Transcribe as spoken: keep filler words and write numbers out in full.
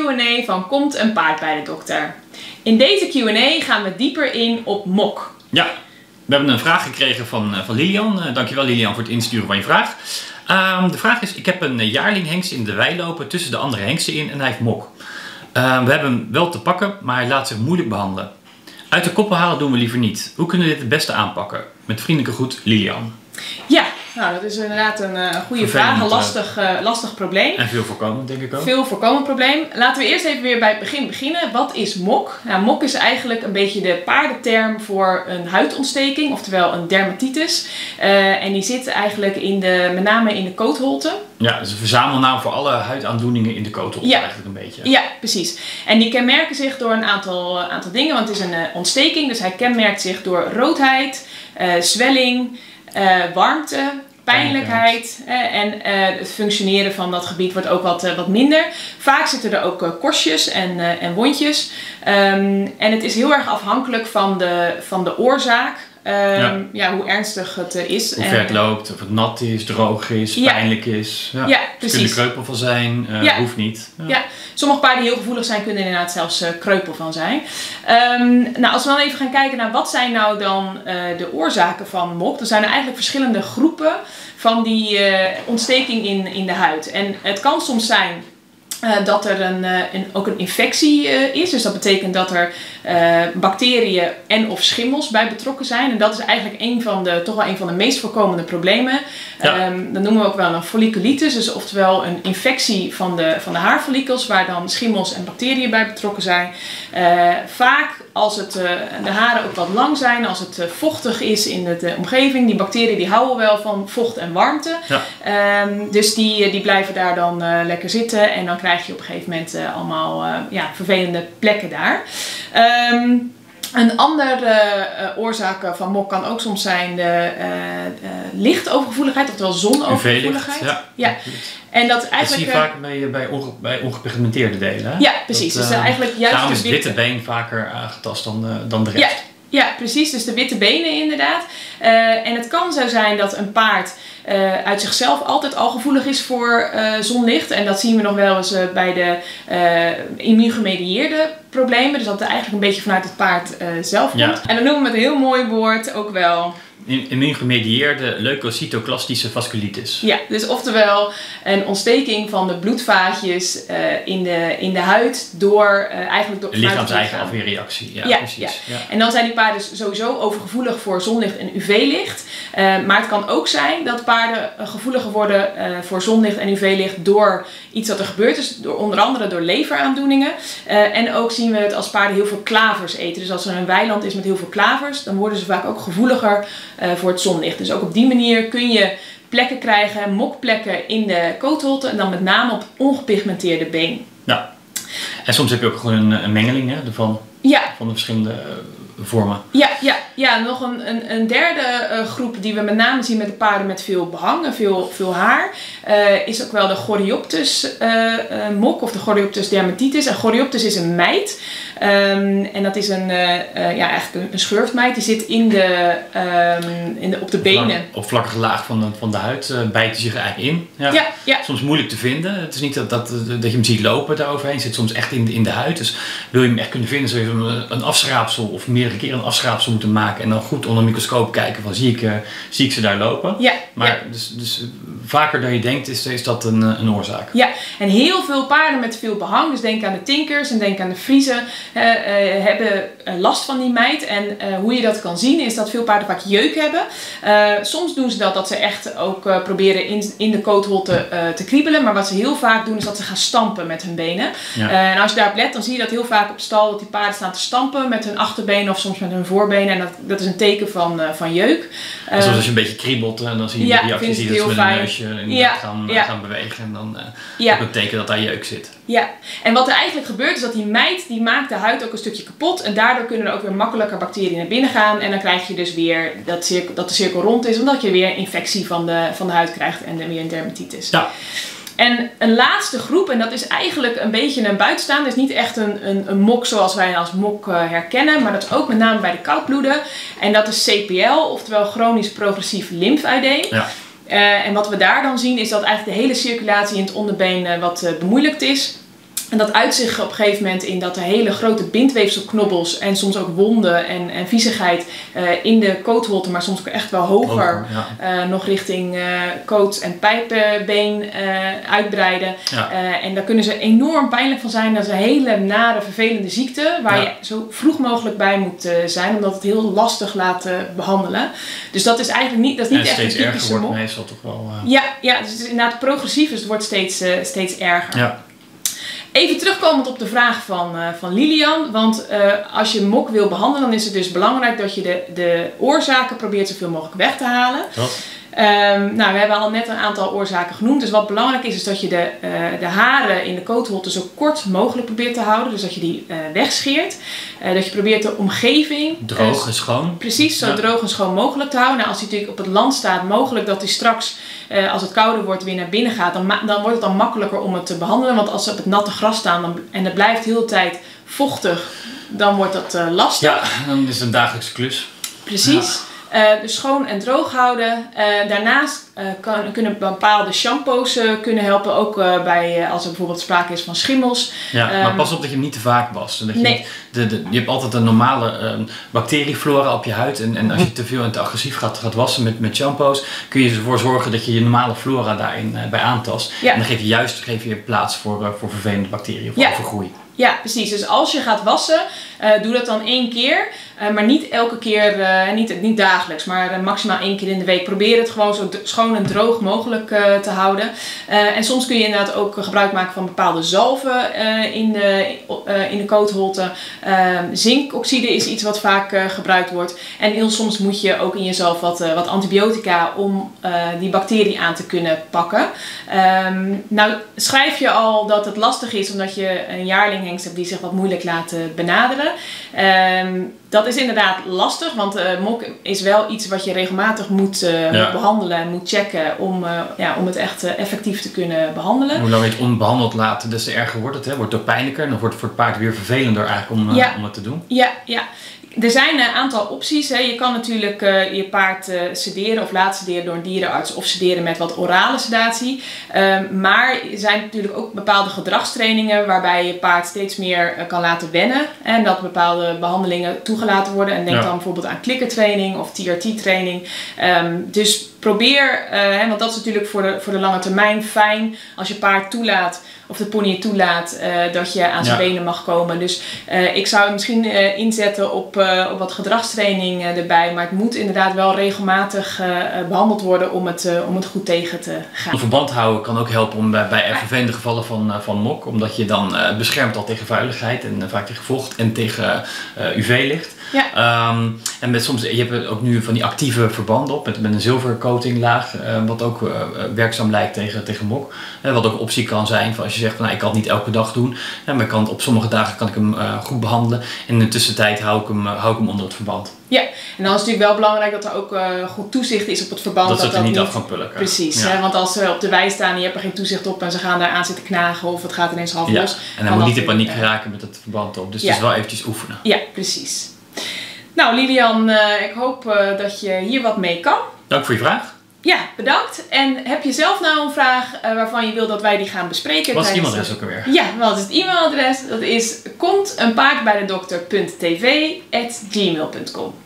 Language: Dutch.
en A van Komt een paard bij de dokter. In deze Q en A gaan we dieper in op mok. Ja, we hebben een vraag gekregen van, van Lilian. Uh, dankjewel Lilian voor het insturen van je vraag. Uh, de vraag is, ik heb een jaarling hengst in de wei lopen tussen de andere hengsten in en hij heeft mok. Uh, we hebben hem wel te pakken, maar hij laat zich moeilijk behandelen. Uit de koppel halen doen we liever niet. Hoe kunnen we dit het beste aanpakken? Met vriendelijke groet, Lilian. Ja, nou dat is inderdaad een uh, goede vraag, een lastig, uh, lastig probleem. En veel voorkomend, denk ik ook. Veel voorkomend probleem. Laten we eerst even weer bij het begin beginnen. Wat is mok? Nou, mok is eigenlijk een beetje de paardenterm voor een huidontsteking, oftewel een dermatitis. Uh, en die zit eigenlijk in de, met name in de kootholte. Ja, dat is een verzamelnaam voor alle huidaandoeningen in de kootholte, ja. Eigenlijk een beetje. Ja, precies. En die kenmerken zich door een aantal, uh, aantal dingen, want het is een uh, ontsteking. Dus hij kenmerkt zich door roodheid, uh, zwelling, uh, warmte, pijnlijkheid uh, en uh, het functioneren van dat gebied wordt ook wat, uh, wat minder. Vaak zitten er ook uh, korstjes en, uh, en wondjes. Um, en het is heel erg afhankelijk van de, van de oorzaak. Um, ja. ja, hoe ernstig het uh, is. Hoe ver het loopt, of het nat is, droog is, ja. pijnlijk is. Ja, ja precies. Er kunnen kreupel van zijn, uh, ja. hoeft niet. Ja. ja, sommige paarden die heel gevoelig zijn kunnen inderdaad zelfs uh, kreupel van zijn. Um, nou, als we dan even gaan kijken naar wat zijn nou dan uh, de oorzaken van mok. Dan zijn er eigenlijk verschillende groepen van die uh, ontsteking in, in de huid. En het kan soms zijn Uh, dat er een, uh, een, ook een infectie uh, is. Dus dat betekent dat er uh, bacteriën en of schimmels bij betrokken zijn. En dat is eigenlijk een van de, toch wel een van de meest voorkomende problemen. Ja. Um, dat noemen we ook wel een folliculitis. Dus oftewel een infectie van de, van de haarfollikels waar dan schimmels en bacteriën bij betrokken zijn. Uh, vaak als het, uh, de haren ook wat lang zijn, als het uh, vochtig is in de, de omgeving. Die bacteriën die houden wel van vocht en warmte. Ja. Um, dus die, die blijven daar dan uh, lekker zitten en dan krijg je op een gegeven moment uh, allemaal uh, ja, vervelende plekken daar. Um, Een andere uh, oorzaak van mok kan ook soms zijn de uh, uh, lichtovergevoeligheid, oftewel zonovergevoeligheid. Ja, ja. En dat, eigenlijk, dat zie je vaak bij, bij, onge, bij ongepigmenteerde delen. Hè? Ja, precies. Dat, uh, dus eigenlijk juist daarom de is het witte been vaker aangetast dan, uh, dan de rest. Ja. Ja, precies. Dus de witte benen inderdaad. Uh, en het kan zo zijn dat een paard uh, uit zichzelf altijd al gevoelig is voor uh, zonlicht. En dat zien we nog wel eens uh, bij de uh, immuungemedieerde problemen. Dus dat het eigenlijk een beetje vanuit het paard uh, zelf komt. Ja. En dan noemen we het een heel mooi woord ook wel immuungemedieerde leukocytoclastische vasculitis. Ja, dus oftewel een ontsteking van de bloedvaatjes uh, in, de, in de huid door uh, eigenlijk door lichaams-eigen afweerreactie. Ja, ja, precies. Ja. Ja. En dan zijn die paarden sowieso overgevoelig voor zonlicht en U V-licht. Uh, maar het kan ook zijn dat paarden uh, gevoeliger worden uh, voor zonlicht en U V-licht door iets wat er gebeurt is, door, onder andere door leveraandoeningen. Uh, en ook zien we het als paarden heel veel klavers eten. Dus als er een weiland is met heel veel klavers, dan worden ze vaak ook gevoeliger Uh, voor het zonlicht. Dus ook op die manier kun je plekken krijgen, mokplekken in de kootholte en dan met name op ongepigmenteerde been. Ja. En soms heb je ook gewoon een, een mengeling hè, van, ja. van de verschillende uh, vormen. Ja, ja, ja, nog een, een, een derde uh, groep die we met name zien met de paarden met veel behang en veel, veel haar, uh, is ook wel de Chorioptes uh, uh, mok of de Chorioptes dermatitis. En Chorioptes is een mijt. Um, en dat is een, uh, uh, ja, eigenlijk een, een schurftmijt. Die zit in de, um, in de, op de benen. Op vlakkige laag van de, van de huid uh, bijt hij zich eigenlijk in. Ja. Ja, ja. Soms moeilijk te vinden. Het is niet dat, dat, dat je hem ziet lopen daaroverheen. Het zit soms echt in de, in de huid. Dus wil je hem echt kunnen vinden, zou je een, een afschraapsel of meerdere keren een afschraapsel moeten maken. En dan goed onder een microscoop kijken van zie ik, uh, zie ik ze daar lopen. Ja, maar ja. Dus, dus vaker dan je denkt is, is dat een, een oorzaak. Ja, en heel veel paarden met veel behang. Dus denk aan de Tinkers en denk aan de Friezen. Uh, uh, hebben uh, last van die mijt. En uh, hoe je dat kan zien is dat veel paarden vaak jeuk hebben. Uh, soms doen ze dat dat ze echt ook uh, proberen in, in de kootholte uh, te kriebelen. Maar wat ze heel vaak doen is dat ze gaan stampen met hun benen. Ja. Uh, en als je daarop let dan zie je dat heel vaak op stal dat die paarden staan te stampen met hun achterbenen of soms met hun voorbenen. En dat, dat is een teken van, uh, van jeuk. Uh, Zoals als je een beetje kriebelt en dan zie je ja, die reactie zie je dat ze met een neusje ja, gaan, ja. gaan bewegen. En dan uh, ja. ook een teken dat daar jeuk zit. Ja, en wat er eigenlijk gebeurt is dat die mijt die maakt de huid ook een stukje kapot. En daardoor kunnen er ook weer makkelijker bacteriën naar binnen gaan. En dan krijg je dus weer dat, cirkel, dat de cirkel rond is. Omdat je weer infectie van de, van de huid krijgt en dan weer een dermatitis. Ja. En een laatste groep, en dat is eigenlijk een beetje een buitenstaander. Het is niet echt een, een, een mok zoals wij als mok uh, herkennen. Maar dat is ook met name bij de koudbloeden. En dat is C P L, oftewel chronisch progressief lymfeudeem. Ja. Uh, en wat we daar dan zien is dat eigenlijk de hele circulatie in het onderbeen uh, wat uh, bemoeilijkt is. En dat uit zich op een gegeven moment in dat er hele grote bindweefselknobbels en soms ook wonden en, en viezigheid uh, in de kootholte, maar soms ook echt wel hoger, Hoger, ja. uh, nog richting uh, koot- en pijpenbeen uh, uitbreiden. Ja. Uh, en daar kunnen ze enorm pijnlijk van zijn. Dat is een hele nare, vervelende ziekte waar ja. je zo vroeg mogelijk bij moet uh, zijn, omdat het heel lastig laat uh, behandelen. Dus dat is eigenlijk niet, dat is niet en echt een steeds typische erger wordt mok. meestal toch wel. Uh... Ja, ja, dus het is inderdaad progressief, dus het wordt steeds, uh, steeds erger. Ja. Even terugkomend op de vraag van, uh, van Lilian, want uh, als je mok wil behandelen, dan is het dus belangrijk dat je de, de oorzaken probeert zoveel mogelijk weg te halen. Wat? Um, nou, we hebben al net een aantal oorzaken genoemd. Dus wat belangrijk is, is dat je de, uh, de haren in de kootholte zo kort mogelijk probeert te houden. Dus dat je die uh, wegscheert. Uh, dat je probeert de omgeving... Droog uh, en schoon. Precies, zo ja. droog en schoon mogelijk te houden. Nou, als hij natuurlijk op het land staat, mogelijk dat hij straks, uh, als het kouder wordt, weer naar binnen gaat. Dan, dan wordt het dan makkelijker om het te behandelen. Want als ze op het natte gras staan dan, en het blijft de hele tijd vochtig, dan wordt dat uh, lastig. Ja, dan is het een dagelijkse klus. Precies. Ja. Uh, dus schoon en droog houden. Uh, daarnaast uh, kan, kunnen bepaalde shampoos uh, kunnen helpen. Ook uh, bij, uh, als er bijvoorbeeld sprake is van schimmels. Ja, um, maar pas op dat je hem niet te vaak wast. Dat je, nee. de, de, je hebt altijd een normale uh, bacterieflora op je huid. En, en als je te veel en te agressief gaat, gaat wassen met, met shampoos, kun je ervoor zorgen dat je je normale flora daarin uh, bij aantast. Ja. En dan geef je juist geef je plaats voor, uh, voor vervelende bacteriën of ja. voor groei. Ja, precies. Dus als je gaat wassen, uh, doe dat dan één keer. Uh, maar niet elke keer, uh, niet, niet dagelijks, maar uh, maximaal één keer in de week. Probeer het gewoon zo schoon en droog mogelijk uh, te houden. Uh, en soms kun je inderdaad ook gebruik maken van bepaalde zalven uh, in, de, uh, in de kootholte. Uh, zinkoxide is iets wat vaak uh, gebruikt wordt. En heel soms moet je ook in je zalf wat, uh, wat antibiotica om uh, die bacterie aan te kunnen pakken. Um, nou schrijf je al dat het lastig is omdat je een jaarlinghengst hebt die zich wat moeilijk laat uh, benaderen. Um, Dat is inderdaad lastig, want uh, mok is wel iets wat je regelmatig moet, uh, ja. moet behandelen en moet checken om, uh, ja, om het echt uh, effectief te kunnen behandelen. En hoe langer je het onbehandeld laat, des te erger wordt het. Hè? Wordt het ook pijnlijker en dan wordt het voor het paard weer vervelender eigenlijk om, uh, ja. om het te doen. Ja, ja. Er zijn een aantal opties. Hè. Je kan natuurlijk uh, je paard uh, sederen of laten sederen door een dierenarts of sederen met wat orale sedatie. Um, maar er zijn natuurlijk ook bepaalde gedragstrainingen waarbij je paard steeds meer uh, kan laten wennen. En dat bepaalde behandelingen toegelaten worden. En denk ja. dan bijvoorbeeld aan klikkertraining of T R T-training. Um, dus probeer, uh, hè, want dat is natuurlijk voor de, voor de lange termijn fijn als je paard toelaat of de pony het toelaat, uh, dat je aan zijn ja. benen mag komen. Dus uh, ik zou het misschien uh, inzetten op, uh, op wat gedragstraining uh, erbij. Maar het moet inderdaad wel regelmatig uh, behandeld worden om het, uh, om het goed tegen te gaan. Een verband houden kan ook helpen om bij, bij vervelende gevallen van, uh, van mok. Omdat je dan uh, beschermt al tegen vuiligheid en uh, vaak tegen vocht en tegen uh, U V-licht. Ja. Um, en met soms, je hebt ook nu van die actieve verbanden op met, met een zilvercoatinglaag, uh, wat ook uh, werkzaam lijkt tegen, tegen mok. Uh, wat ook een optie kan zijn van als je zegt van nou, ik kan het niet elke dag doen, uh, maar ik kan het, op sommige dagen kan ik hem uh, goed behandelen en in de tussentijd hou ik hem, uh, hou ik hem onder het verband. Ja, en dan is het natuurlijk wel belangrijk dat er ook uh, goed toezicht is op het verband. Dat, dat ze het er niet niet af gaan pulken. Precies, ja. hè, want als ze op de wei staan en je hebt er geen toezicht op en ze gaan daar aan zitten knagen of het gaat ineens half ja. los. En dan moet niet in paniek geraken met het verband op, dus ja. het is wel eventjes oefenen. Ja, precies. Nou Lilian, uh, ik hoop uh, dat je hier wat mee kan. Dank voor je vraag. Ja, bedankt. En heb je zelf nou een vraag uh, waarvan je wil dat wij die gaan bespreken? Wat is het e-mailadres ook alweer? Ja, wat is het e-mailadres? Dat is komt een paard bij de dokter punt t v at gmail punt com.